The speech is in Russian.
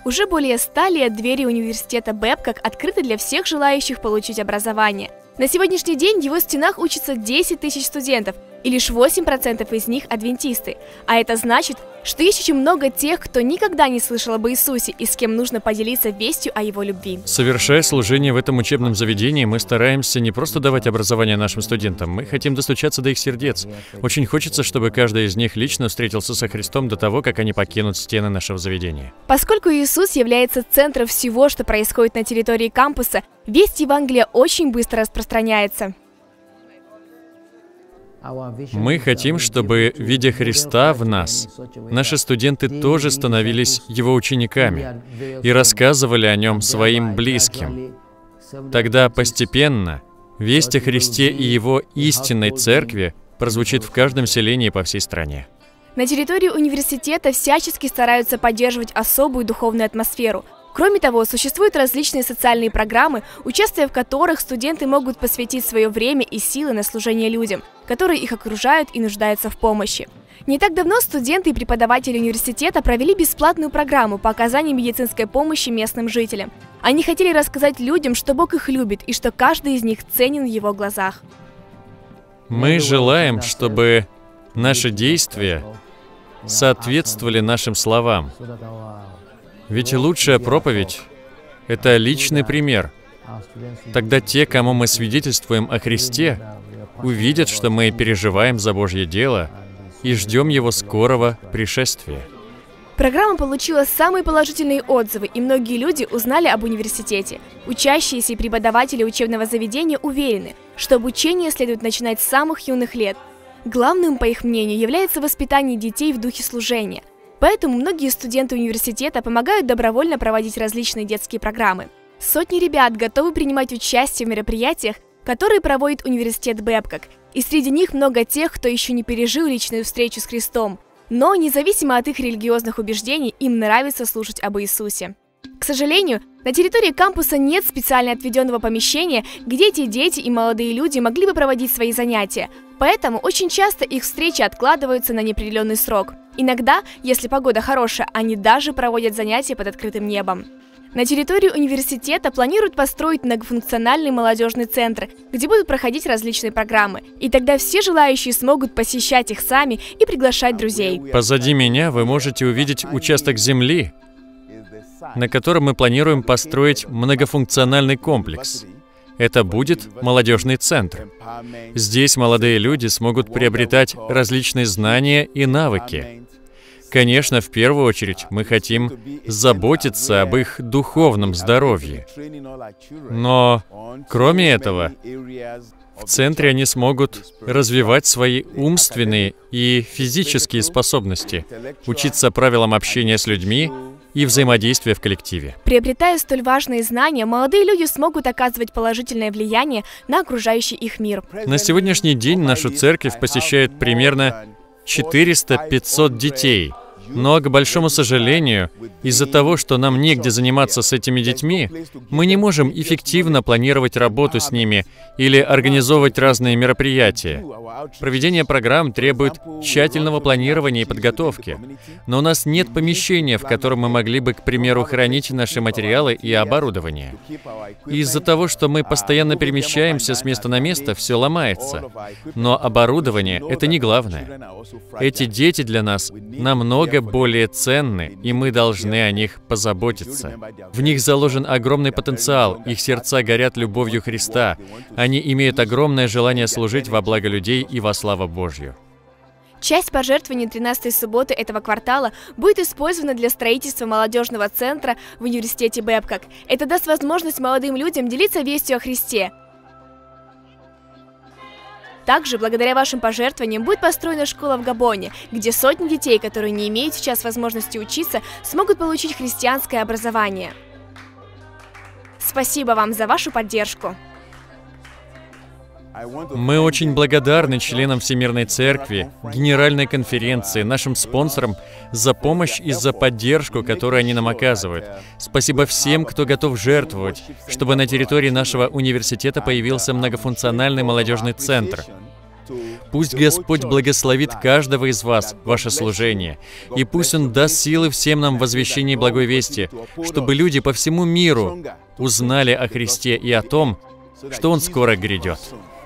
Уже более 100 лет двери университета Бэбкок открыты для всех желающих получить образование. На сегодняшний день в его стенах учатся 10 тысяч студентов, и лишь 8% из них адвентисты. А это значит, что есть очень много тех, кто никогда не слышал об Иисусе и с кем нужно поделиться вестью о Его любви. Совершая служение в этом учебном заведении, мы стараемся не просто давать образование нашим студентам, мы хотим достучаться до их сердец. Очень хочется, чтобы каждый из них лично встретился со Христом до того, как они покинут стены нашего заведения. Поскольку Иисус является центром всего, что происходит на территории кампуса, весть Евангелия очень быстро распространяется. Мы хотим, чтобы, видя Христа в нас, наши студенты тоже становились Его учениками и рассказывали о Нем своим близким. Тогда постепенно весть о Христе и Его истинной церкви прозвучит в каждом селении по всей стране. На территории университета всячески стараются поддерживать особую духовную атмосферу. Кроме того, существуют различные социальные программы, участвуя в которых студенты могут посвятить свое время и силы на служение людям, которые их окружают и нуждаются в помощи. Не так давно студенты и преподаватели университета провели бесплатную программу по оказанию медицинской помощи местным жителям. Они хотели рассказать людям, что Бог их любит и что каждый из них ценен в Его глазах. Мы желаем, чтобы наши действия соответствовали нашим словам. Ведь лучшая проповедь — это личный пример. Тогда те, кому мы свидетельствуем о Христе, увидят, что мы переживаем за Божье дело и ждем Его скорого пришествия. Программа получила самые положительные отзывы, и многие люди узнали об университете. Учащиеся и преподаватели учебного заведения уверены, что обучение следует начинать с самых юных лет. Главным, по их мнению, является воспитание детей в духе служения. Поэтому многие студенты университета помогают добровольно проводить различные детские программы. Сотни ребят готовы принимать участие в мероприятиях, которые проводит университет Бэбкок. И среди них много тех, кто еще не пережил личную встречу с Христом. Но, независимо от их религиозных убеждений, им нравится слушать об Иисусе. К сожалению, на территории кампуса нет специально отведенного помещения, где эти дети и молодые люди могли бы проводить свои занятия. Поэтому очень часто их встречи откладываются на неопределенный срок. Иногда, если погода хорошая, они даже проводят занятия под открытым небом. На территории университета планируют построить многофункциональный молодежный центр, где будут проходить различные программы. И тогда все желающие смогут посещать их сами и приглашать друзей. Позади меня вы можете увидеть участок земли, на котором мы планируем построить многофункциональный комплекс. Это будет молодежный центр. Здесь молодые люди смогут приобретать различные знания и навыки. Конечно, в первую очередь мы хотим заботиться об их духовном здоровье. Но, кроме этого, в центре они смогут развивать свои умственные и физические способности, учиться правилам общения с людьми и взаимодействия в коллективе. Приобретая столь важные знания, молодые люди смогут оказывать положительное влияние на окружающий их мир. На сегодняшний день нашу церковь посещает примерно 400-500 детей. Но, к большому сожалению, из-за того, что нам негде заниматься с этими детьми, мы не можем эффективно планировать работу с ними или организовывать разные мероприятия. Проведение программ требует тщательного планирования и подготовки. Но у нас нет помещения, в котором мы могли бы, к примеру, хранить наши материалы и оборудование. Из-за того, что мы постоянно перемещаемся с места на место, все ломается. Но оборудование — это не главное. Эти дети для нас намного более ценны, и мы должны о них позаботиться. В них заложен огромный потенциал, их сердца горят любовью Христа, они имеют огромное желание служить во благо людей и во славу Божью. Часть пожертвований 13-й субботы этого квартала будет использована для строительства молодежного центра в университете Бэбкок. Это даст возможность молодым людям делиться вестью о Христе. Также, благодаря вашим пожертвованиям, будет построена школа в Габоне, где сотни детей, которые не имеют сейчас возможности учиться, смогут получить христианское образование. Спасибо вам за вашу поддержку. Мы очень благодарны членам Всемирной Церкви, Генеральной конференции, нашим спонсорам за помощь и за поддержку, которую они нам оказывают. Спасибо всем, кто готов жертвовать, чтобы на территории нашего университета появился многофункциональный молодежный центр. Пусть Господь благословит каждого из вас, ваше служение, и пусть Он даст силы всем нам в возвещении благой вести, чтобы люди по всему миру узнали о Христе и о том, что Он скоро грядет.